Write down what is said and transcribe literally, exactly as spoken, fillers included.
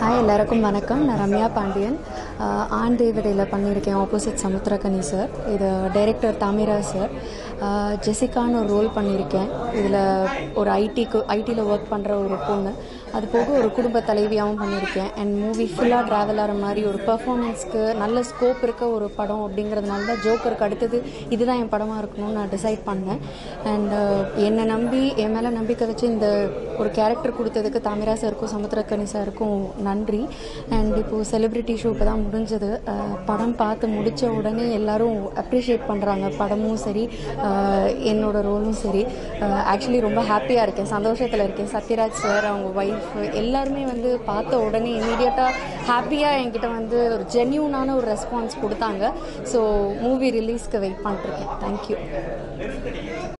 Hi எல்லாருக்கும் வணக்கம். நான் ரம்யா பாண்டியன். ஆண் தேவதையில் பண்ணியிருக்கேன் ஆப்போசிட் சமுத்திரக்கனி சார். இது டைரக்டர் தாமிரா சார். ஜெசிகான்னு ஒரு ரோல் பண்ணியிருக்கேன். இதில் ஒரு ஐடிக்கு ஐடியில் ஒர்க் பண்ணுற ஒரு பொண்ணு, அது போக ஒரு குடும்ப தலைவியாகவும் பண்ணியிருக்கேன். அண்ட் மூவி ஃபுல்லாக ட்ராவல் ஆகிற மாதிரி ஒரு பர்ஃபார்மன்ஸ்க்கு நல்ல ஸ்கோப் இருக்க ஒரு படம் அப்படிங்கிறதுனால தான் ஜோக்கருக்கு அடுத்தது இதுதான் என் படமாக இருக்கணும்னு நான் டிசைட் பண்ணேன். அண்ட் என்னை நம்பி என் மேலே நம்பிக்கை வச்சு இந்த ஒரு கேரக்டர் கொடுத்ததுக்கு தாமிரா சாருக்கும் சமுத்திரக்கனி சாருக்கும் நன்றி. அண்ட் இப்போது செலிப்ரிட்டி ஷோ இப்போ தான் முடிஞ்சது. படம் பார்த்து முடித்த உடனே எல்லோரும் அப்ரிஷியேட் பண்ணுறாங்க. படமும் சரி, என்னோட ரோலும் சரி. ஆக்சுவலி ரொம்ப ஹாப்பியாக இருக்கேன், சந்தோஷத்தில் இருக்கேன். சத்யராஜ் சார், அவங்க ஒய்ஃப் எல்லாருமே வந்து பார்த்த உடனே இமீடியட்டாக ஹாப்பியாக என்கிட்ட வந்து ஒரு ஜென்யூனான ஒரு ரெஸ்பான்ஸ் கொடுத்தாங்க. ஸோ மூவி ரிலீஸ்க்கு வெயிட் பண்ணிட்டுருக்கேன். தேங்க்யூ.